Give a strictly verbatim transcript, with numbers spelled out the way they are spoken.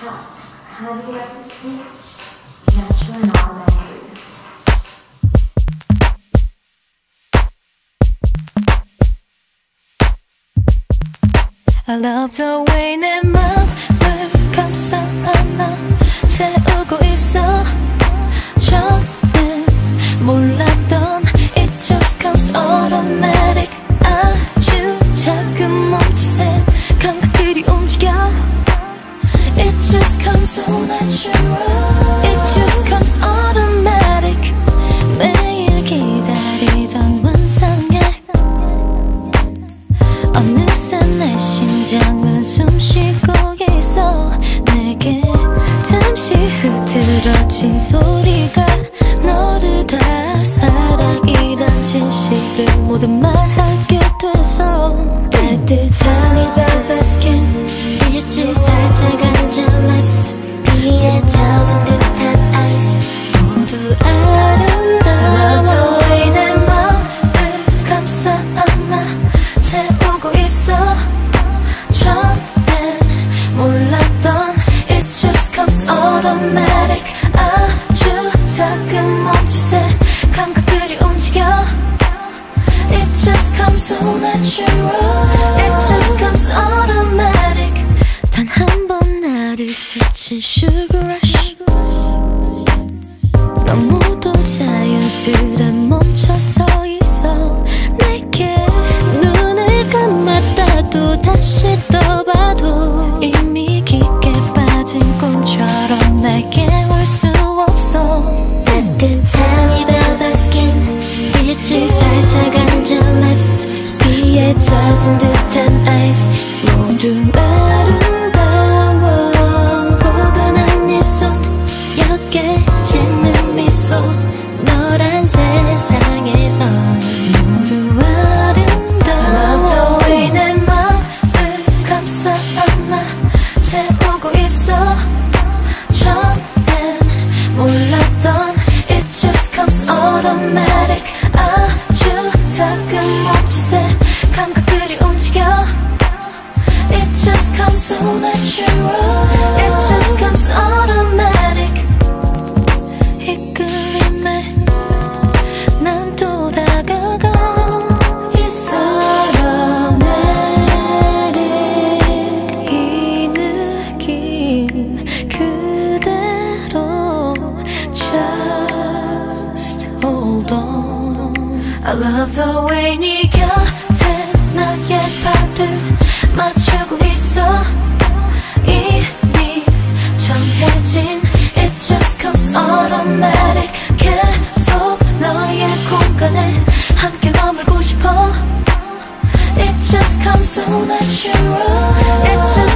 So, how do you get this thing? Natural and automatic. I love the way 내 맘을 감싸 안아 채우고 있어. 전엔 몰랐던 It just comes automatic. 아주 작은 몸짓에 감각들이 움직여. It just comes so natural. It just comes automatic. 매일 기다리던 환상에 어느새 내 심장은 숨쉬고 있어. 내게 잠시 흐트러진 소리가 너를 다 사랑이란 진실을 모두 말하게 됐어. 따뜻한 이 velvet skin 빛을 살짝 앉은 lips 비에 젖은 듯한 ice 모두 아름다워. The way 내 맘을 감싸 안아 채우고 있어. 전엔 몰랐던 It just comes automatic. 아주 작은 몸짓에 감각들이 움직여. It just comes so natural. It just comes automatic. 단 한 번 나를 스친 sugar rush. 너무도 자연스레 멈춰서 있어. 내게 눈을 감았다도 다시 떠봐도 이미 깊게 빠진 꿈처럼 내게 올 수 없어. 따뜻한 이 velvet skin 빛을 살짝 앉은 lips 비에 젖은 듯한 ice 모두 아름다워. 포근한 네 손 옅게 짓는 미소 너란 세상에서 모두 아름다워. The way 내 맘을 감싸 안아 채우고 있어. 전엔 몰랐던 It just comes automatic. 아주 작은 몸짓에 감각들이 움직여. It just comes so natural. It just comes automatic. 이끌림에 난 또 다가가 있어. automatic. 이 느낌 그대로 just hold on. I love the way 네 곁에 나의 발을 맞추고 있어. 이미 정해진 It just comes automatic. 계속 너의 공간에 함께 머물고 싶어. It just comes so natural. It just